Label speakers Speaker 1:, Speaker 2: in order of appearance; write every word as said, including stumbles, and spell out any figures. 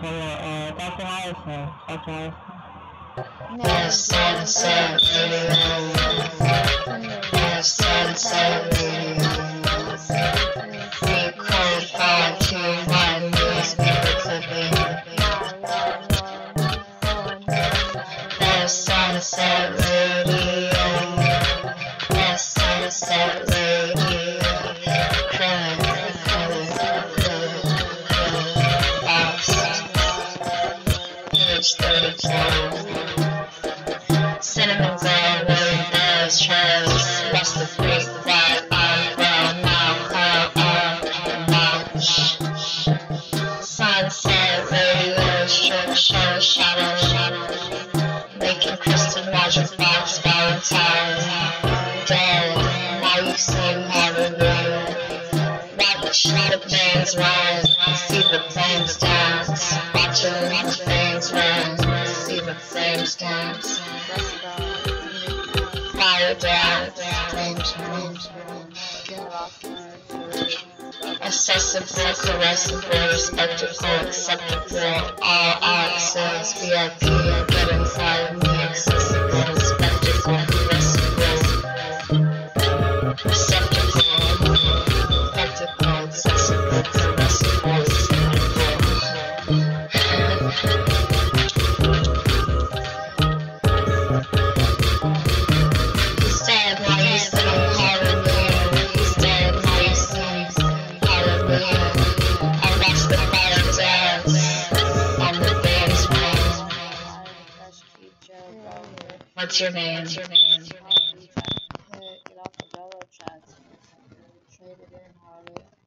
Speaker 1: Hello, uh, Doctor Harrison. Doctor Harrison.
Speaker 2: Yes, sunset radio. Yes, sunset radio. We qualified to one newspaper clipping. Yes, sunset radio. Yes, sunset radio. Crime, crime, crime, page thirty-four. Cinnamon bread, really nose, trails, what's the freak, white, on, brown, mouth, curl, on, mouth. Sunset, radio, strip, show, shadow, shadow. Making Kristen Roger Fox, Valentine, dead, now you seem Hallelujah. Watch the flames rise, see the flames dance. Watching the flames rise, see the flames dance. Fire down, flames, flames, accessible, caressable, respectable, acceptable. All access, V I P, get inside me, accessible, respectable, caressable, receptacle, practical, accessible, caressable, He's dead, now you see, hallelujah. He's dead, now you see, hallelujah. I watch the fire dance on the band's wings. What's your name? What's your name?
Speaker 3: Get off the Bella chats and trade it in, Harley.